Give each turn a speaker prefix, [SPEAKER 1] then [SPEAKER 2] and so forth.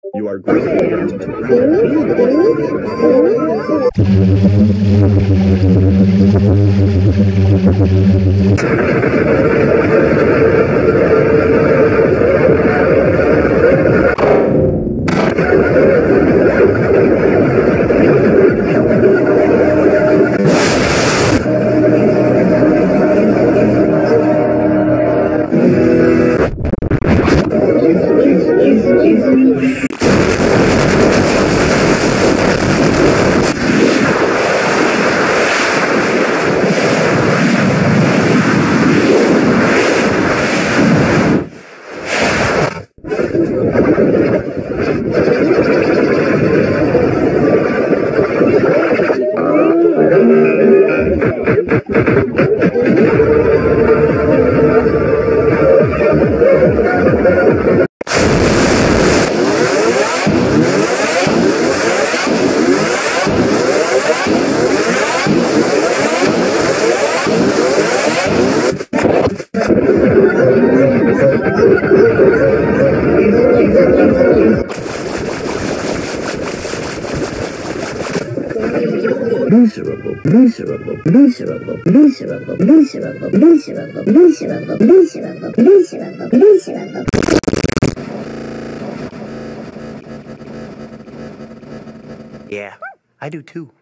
[SPEAKER 1] You are going miserable, miserable, miserable, miserable, miserable, miserable, miserable, miserable, miserable, miserable.
[SPEAKER 2] Yeah, I do too.